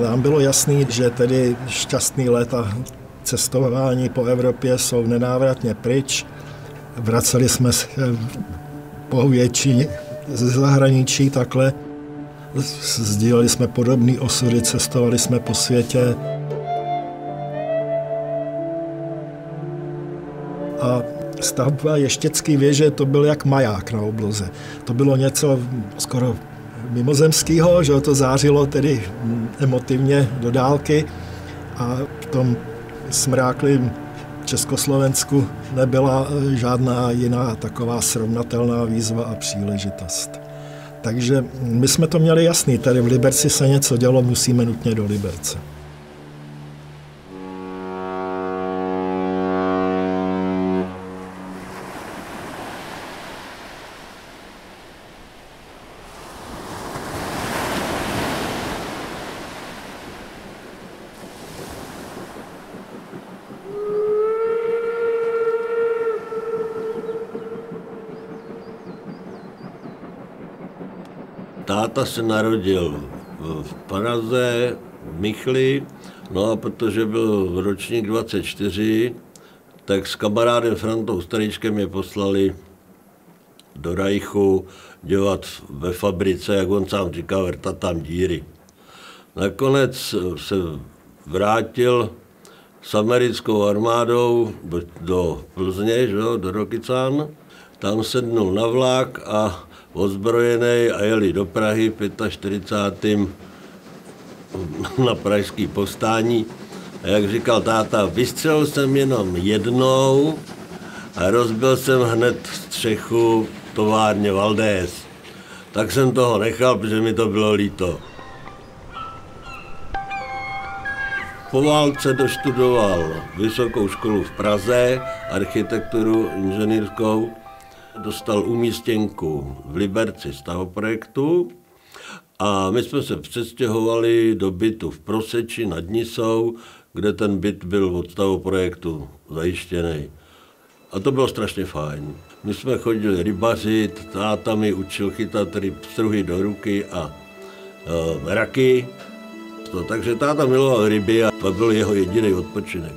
Nám bylo jasný, že tedy šťastný let a cestování po Evropě jsou nenávratně pryč. Vraceli jsme se po většině ze zahraničí takhle. Sdíleli jsme podobné osudy, cestovali jsme po světě. A stavba Ještědské věže to byl jak maják na obloze. To bylo něco skoro mimozemského, že to zářilo tedy emotivně do dálky a v tom smráklém Československu nebyla žádná jiná taková srovnatelná výzva a příležitost. Takže my jsme to měli jasný, tady v Liberci se něco dělo, musíme nutně do Liberce. Táta se narodil v Praze, v Michli, no a protože byl ročník 24, tak s kamarádem Frantou Staríčkem je poslali do Rajchu dělat ve fabrice, jak on sám říkal, vrtat tam díry. Nakonec se vrátil s americkou armádou do Plzně, do Rokycán, tam sednul na vlak a ozbrojený a jeli do Prahy 45. na pražský povstání. A jak říkal táta, vystřelil jsem jenom jednou a rozbil jsem hned střechu továrně Valdés. Tak jsem toho nechal, protože mi to bylo líto. Po válce doštudoval vysokou školu v Praze, architekturu inženýrskou. Dostal umístěnku v Liberci stavoprojektu a my jsme se přestěhovali do bytu v Proseči nad Nisou, kde ten byt byl od stavoprojektu zajištěný. A to bylo strašně fajn. My jsme chodili rybařit, táta mi učil chytat pstruhy do ruky a raky. Takže táta miloval ryby a to byl jeho jediný odpočinek.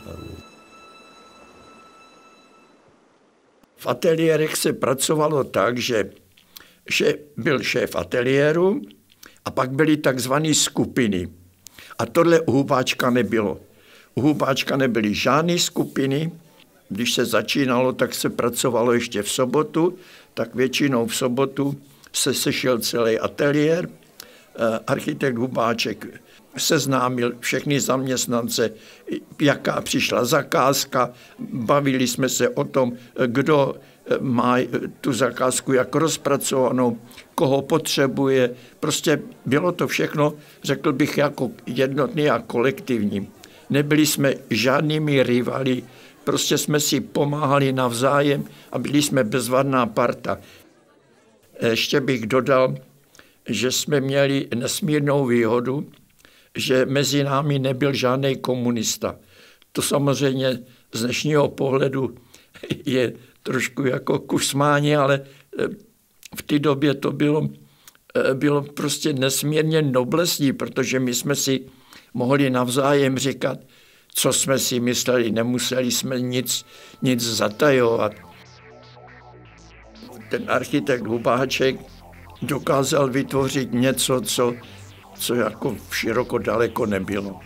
V ateliérech se pracovalo tak, že byl šéf ateliéru a pak byly takzvané skupiny. A tohle u Hubáčka nebylo. U Hubáčka nebyly žádné skupiny. Když se začínalo, tak se pracovalo ještě v sobotu, tak většinou v sobotu se sešel celý ateliér. Architekt Hubáček seznámil všechny zaměstnance, jaká přišla zakázka, bavili jsme se o tom, kdo má tu zakázku jak rozpracovanou, koho potřebuje. Prostě bylo to všechno, řekl bych, jako jednotný a kolektivní. Nebyli jsme žádnými rivaly, prostě jsme si pomáhali navzájem a byli jsme bezvadná parta. Ještě bych dodal, že jsme měli nesmírnou výhodu, že mezi námi nebyl žádný komunista. To samozřejmě z dnešního pohledu je trošku jako kusmání, ale v té době to bylo prostě nesmírně noblesní, protože my jsme si mohli navzájem říkat, co jsme si mysleli, nemuseli jsme nic zatajovat. Ten architekt Hubáček dokázal vytvořit něco, co jako široko daleko nebylo.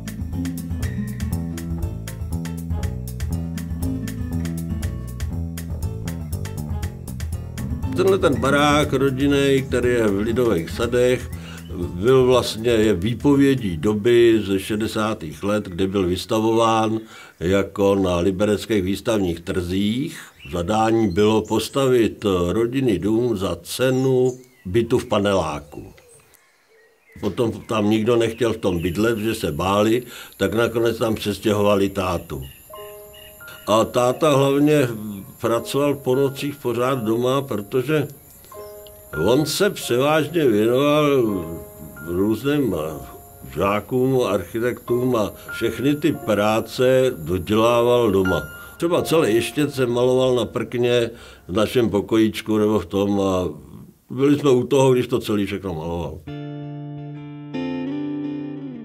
Tenhle ten barák rodinný, který je v Lidových sadech, byl vlastně výpovědí doby ze 60. let, kdy byl vystavován jako na libereckých výstavních trzích. Zadání bylo postavit rodinný dům za cenu bytu v paneláku. Potom tam nikdo nechtěl v tom bydlet, že se báli, tak nakonec tam přestěhovali tátu. A táta hlavně pracoval po nocích pořád doma, protože on se převážně věnoval různým žákům, architektům a všechny ty práce dodělával doma. Třeba celý Ještěd se maloval na prkně v našem pokojíčku nebo v tom a byli jsme u toho, když to celý všechno maloval.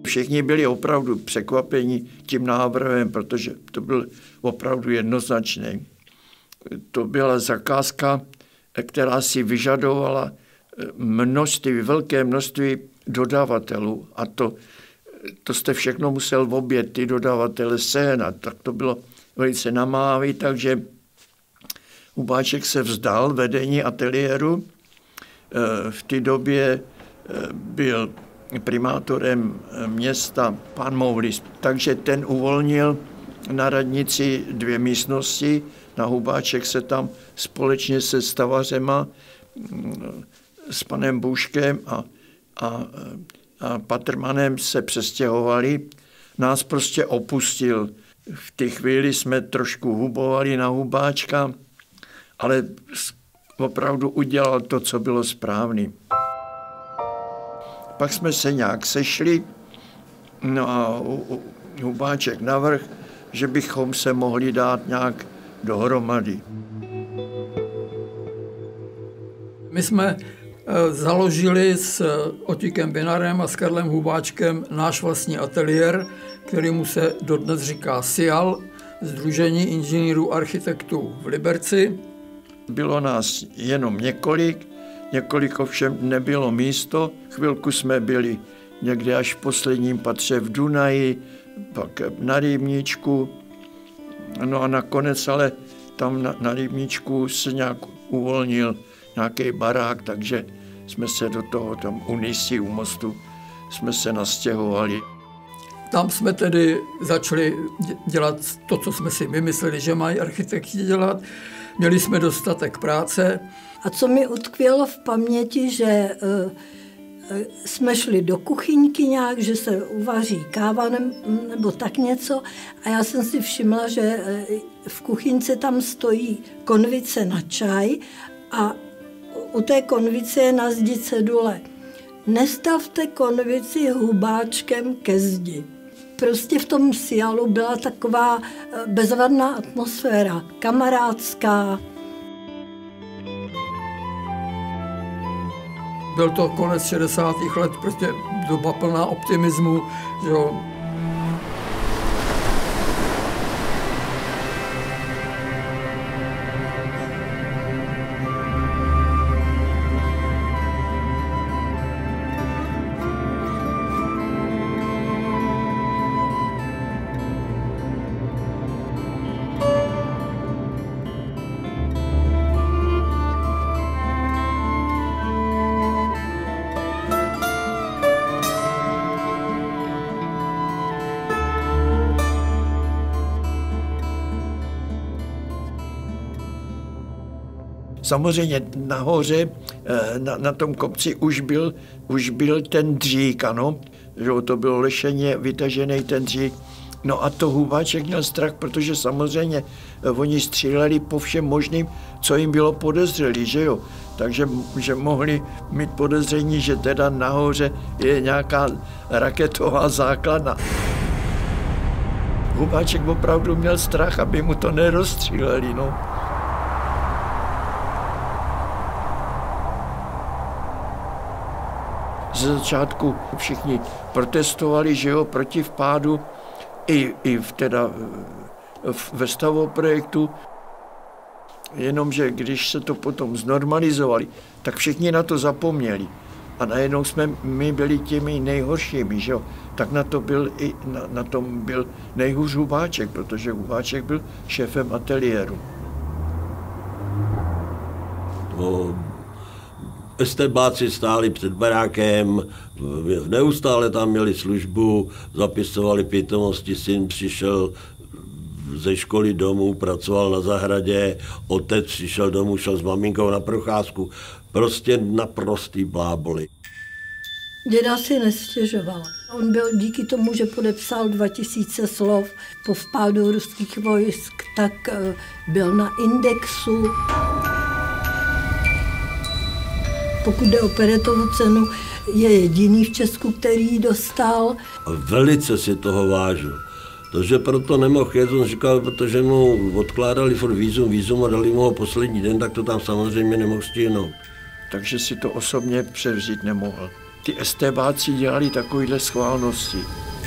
Všichni byli opravdu překvapeni tím návrhem, protože to byl opravdu jednoznačný. To byla zakázka, která si vyžadovala velké množství dodavatelů a to jste všechno musel v oběd ty dodavatele sehnat. Tak to bylo velice namáhavý, takže Hubáček se vzdal vedení ateliéru. V té době byl primátorem města pan Moulis, takže ten uvolnil na radnici 2 místnosti. Na Hubáček se tam společně se stavařema, s panem Bůškem a Patrmanem se přestěhovali. Nás prostě opustil. V té chvíli jsme trošku hubovali na Hubáčka, ale opravdu udělal to, co bylo správný. Pak jsme se nějak sešli, no a Hubáček navrhl, že bychom se mohli dát nějak dohromady. My jsme založili s Otíkem Binarem a s Karlem Hubáčkem náš vlastní ateliér, kterému se dodnes říká SIAL, Sdružení inženýrů architektů v Liberci. Bylo nás jenom několik ovšem nebylo místo. Chvilku jsme byli někde až v posledním patře v Dunaji, pak na Rybníčku. No a nakonec ale tam na Rybníčku se nějak uvolnil nějaký barák, takže jsme se do toho tam u Nisy, u mostu, jsme se nastěhovali. Tam jsme tedy začali dělat to, co jsme si vymysleli, že mají architekti dělat. Měli jsme dostatek práce. A co mi utkvělo v paměti, že jsme šli do kuchyňky nějak, že se uvaří káva nebo tak něco a já jsem si všimla, že v kuchyňce tam stojí konvice na čaj a u té konvice je na zdi cedule. Nestavte konvici Hubáčkem ke zdi. Prostě v tom SIALu byla taková bezvadná atmosféra, kamarádská. Byl to konec 60. let, prostě doba plná optimismu, že jo. Samozřejmě nahoře, na tom kopci už byl ten dřík, ano, že to bylo lešeně vytažený ten dřík. No a to Hubáček měl strach, protože samozřejmě oni stříleli po všem možným, co jim bylo podezřelý, že jo. Takže že mohli mít podezření, že teda nahoře je nějaká raketová základna. Hubáček opravdu měl strach, aby mu to nerozstříleli, no. Ze začátku všichni protestovali, že jo, proti vpádu i ve stavoprojektu. Jenomže když se to potom znormalizovali, tak všichni na to zapomněli. A najednou jsme my byli těmi nejhoršími, že jo. Tak na tom byl nejhůř Hubáček, protože Hubáček byl šéfem ateliéru. Estebáci stáli před barákem, neustále tam měli službu, zapisovali pětomosti, syn přišel ze školy domů, pracoval na zahradě, otec přišel domů, šel s maminkou na procházku, prostě naprostý bláboli. Děda si nestěžoval. On byl díky tomu, že podepsal 2000 slov po vpádu ruských vojsk, tak byl na indexu. Pokud jde o Peretovu cenu, je jediný v Česku, který ji dostal. A velice si toho vážil. To, že proto nemohl jet, on říkal, protože mu odkládali furt vízum a dali mu ho poslední den, tak to tam samozřejmě nemohl stihnout. Takže si to osobně převzít nemohl. ty estébáci dělali takovýhle schválnosti.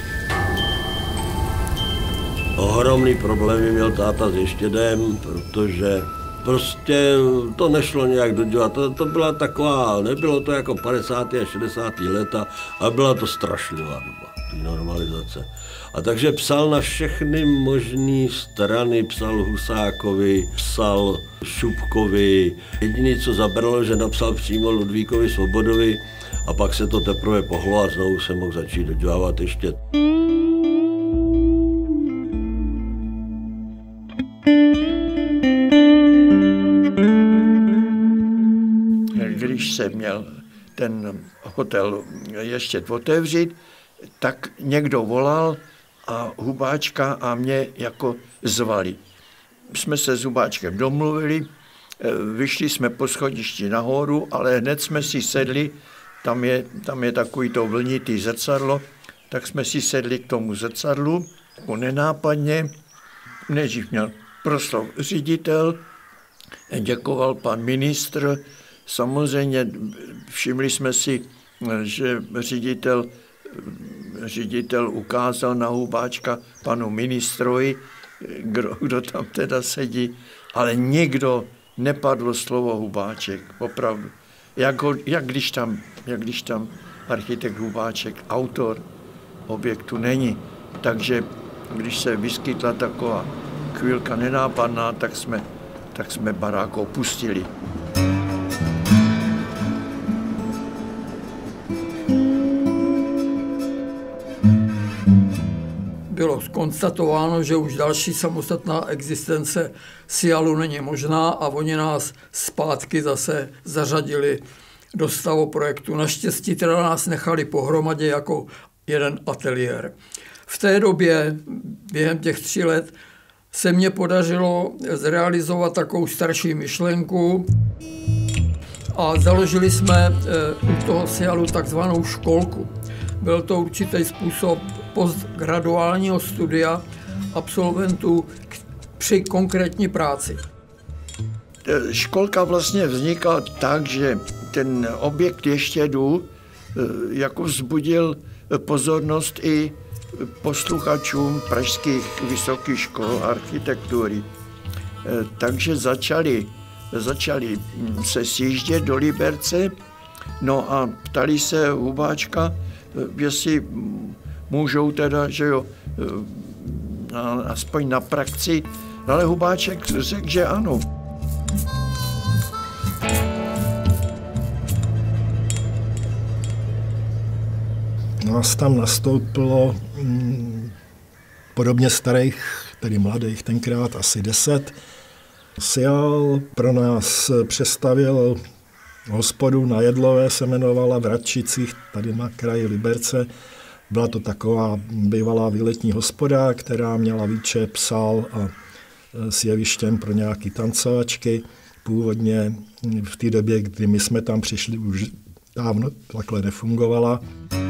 Ohromný problémy měl táta s ještědem, protože prostě to nešlo nějak dodělat. To byla taková, nebylo to jako 50. a 60. leta, ale byla to strašlivá doba, ty normalizace. A takže psal na všechny možné strany, psal Husákovi, psal Šupkovi. Jediné, co zabralo, že napsal přímo Ludvíkovi Svobodovi a pak se to teprve pohlo a znovu se mohl začít dodělávat ještě. Když se měl ten hotel ještě otevřít, tak někdo volal a Hubáčka a mě jako zvali. Jsme se s Hubáčkem domluvili, vyšli jsme po schodišti nahoru, ale hned jsme si sedli, tam je takový to vlnitý zrcadlo, tak jsme si sedli k tomu zrcadlu, nenápadně, nejdřív měl proslov ředitel, děkoval pan ministr, samozřejmě všimli jsme si, že ředitel ukázal na Hubáčka panu ministrovi, kdo tam teda sedí, ale nikdo nepadlo slovo Hubáček, opravdu. Jak když tam architekt Hubáček, autor objektu není. Takže když se vyskytla taková chvílka nenápadná, tak jsme barák opustili. Bylo zkonstatováno, že už další samostatná existence SIALu není možná a oni nás zpátky zase zařadili do stavoprojektu. Naštěstí teda nás nechali pohromadě jako jeden ateliér. V té době, během těch 3 let, se mně podařilo zrealizovat takovou starší myšlenku a založili jsme u toho SIALu takzvanou školku. Byl to určitý způsob postgraduálního studia absolventů při konkrétní práci. Školka vlastně vznikla tak, že ten objekt Ještědů jako vzbudil pozornost i posluchačům pražských vysokých škol architektury. Takže začali se sjíždět do Liberce, no a ptali se Hubáčka, jestli můžou teda, že jo, aspoň na praxi, ale Hubáček řekl, že ano. Nás tam nastoupilo podobně starých, tedy mladých tenkrát, asi 10. SIAL pro nás přestavěl hospodu na Jedlové, se jmenovala v Radčicích, tady na kraji Liberce. Byla to taková bývalá výletní hospoda, která měla výčep, sál a s jevištěm pro nějaké tancovačky. Původně v té době, kdy my jsme tam přišli, už dávno takhle nefungovala.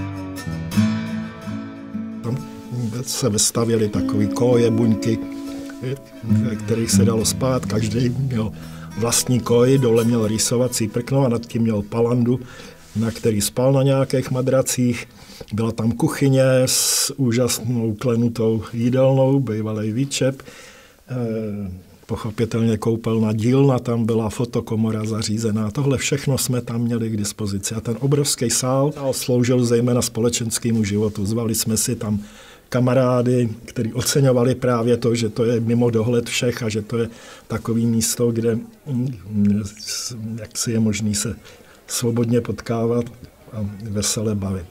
Tam se vystavěly takové koje, buňky, ve kterých se dalo spát. Každý měl vlastní koji, dole měl rýsovací prkno a nad tím měl palandu, na který spal na nějakých madracích. Byla tam kuchyně s úžasnou klenutou jídelnou, bývalý výčep. Pochopitelně koupelna dílna, tam byla fotokomora zařízená. Tohle všechno jsme tam měli k dispozici. A ten obrovský sál sloužil zejména společenskému životu. Zvali jsme si tam kamarády, kteří oceňovali právě to, že to je mimo dohled všech a že to je takové místo, kde jak si je možný se svobodně potkávat a vesele bavit.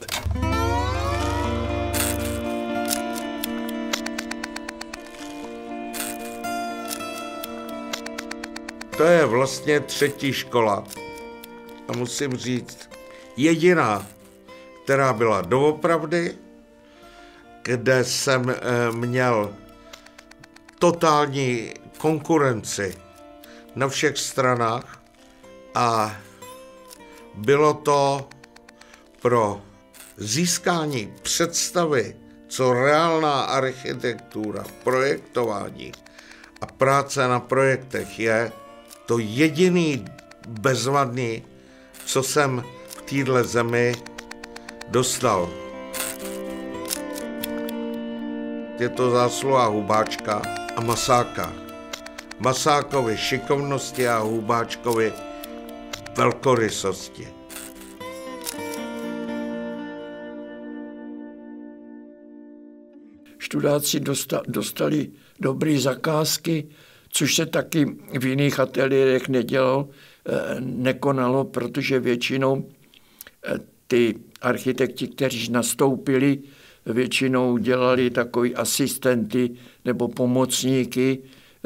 To je vlastně 3. škola. A musím říct, jediná, která byla doopravdy, kde jsem měl totální konkurenci na všech stranách a bylo to pro získání představy, co reálná architektura, projektování a práce na projektech je, to jediný bezvadný, co jsem v téhle zemi dostal. Je to zásluha Hubáčka a Masáka. Masákovi šikovnosti a Hubáčkovi velkorysosti. Študáci dostali dobré zakázky, což se taky v jiných ateliérech nekonalo, protože většinou ty architekti, kteří nastoupili, většinou dělali takový asistenty nebo pomocníky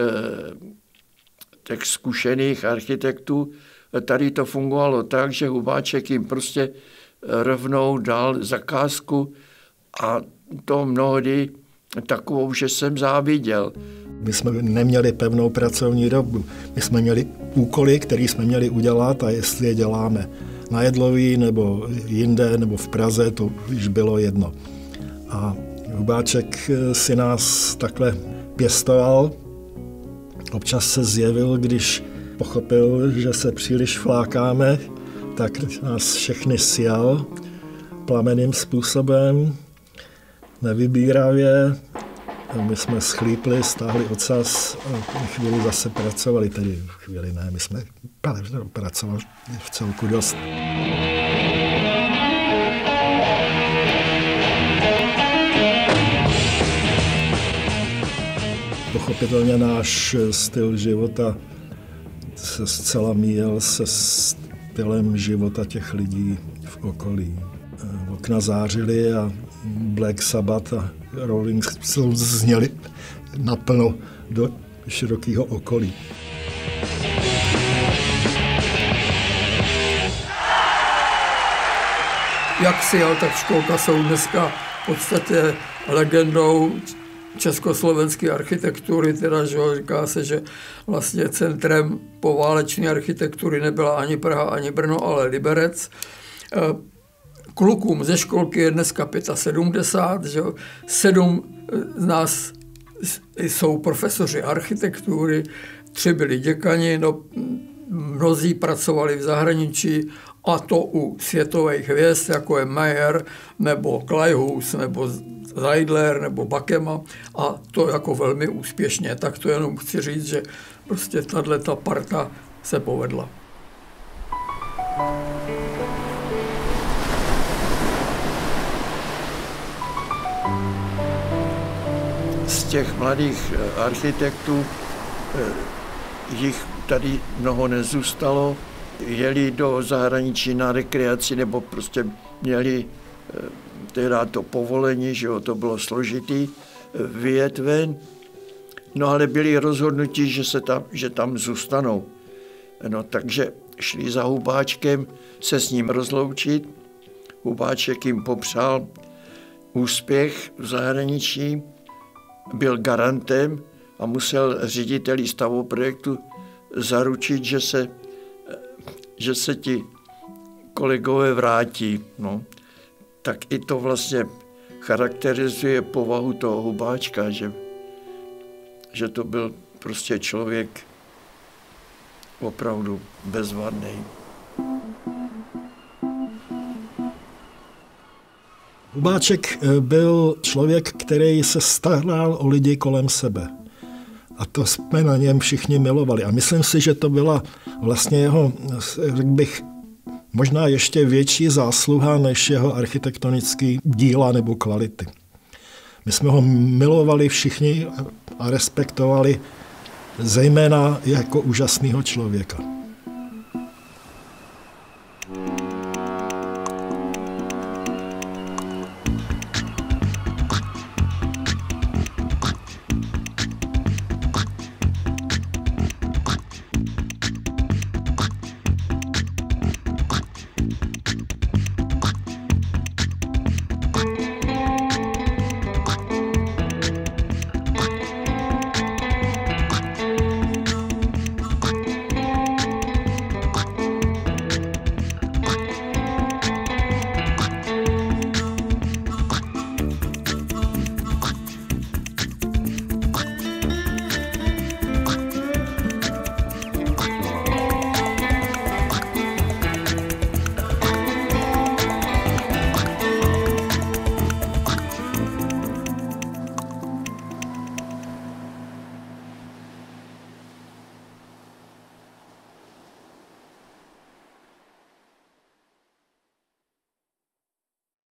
těch zkušených architektů. Tady to fungovalo tak, že Hubáček jim prostě rovnou dal zakázku a to mnohdy takovou, že jsem záviděl. My jsme neměli pevnou pracovní dobu. My jsme měli úkoly, které jsme měli udělat a jestli je děláme na Jedlový nebo jinde nebo v Praze, to už bylo jedno. A Hubáček si nás takhle pěstoval. Občas se zjevil, když pochopil, že se příliš flákáme, tak nás všechny sjal plamenným způsobem, nevybíravě. My jsme schlípli, stáhli ocas a chvíli zase pracovali, tedy chvíli ne, my jsme pracovali v celku dost. Pochopitelně náš styl života se zcela míjel se stylem života těch lidí v okolí. Okna zářily a Black Sabbath a Rolling Stones zněli naplno do širokého okolí. Jak Sial, tak Školka jsou dneska v podstatě legendou československé architektury, teda že říká se, že vlastně centrem poválečné architektury nebyla ani Praha, ani Brno, ale Liberec. Klukům ze školky je dneska 75, že 7 z nás jsou profesoři architektury, 3 byli děkani, no, mnozí pracovali v zahraničí, a to u světových hvězd, jako je Mayer, nebo Kleihuus, nebo Zeidler, nebo Bakema, a to jako velmi úspěšně. Tak to jenom chci říct, že prostě tato parta se povedla. Z těch mladých architektů jich tady mnoho nezůstalo. Jeli do zahraničí na rekreaci nebo prostě měli teda to povolení, že jo, to bylo složitý vyjet ven. No ale byli rozhodnutí, že tam zůstanou. No takže šli za Hubáčkem se s ním rozloučit. Hubáček jim popřál úspěch v zahraničí, byl garantem a musel řediteli stavoprojektu zaručit, že se ti kolegové vrátí. No. Tak i to vlastně charakterizuje povahu toho Hubáčka, že to byl prostě člověk opravdu bezvadný. Hubáček byl člověk, který se staral o lidi kolem sebe. A to jsme na něm všichni milovali. A myslím si, že to byla vlastně jeho, řekl bych, možná ještě větší zásluha než jeho architektonické díla nebo kvality. My jsme ho milovali všichni a respektovali zejména jako úžasného člověka.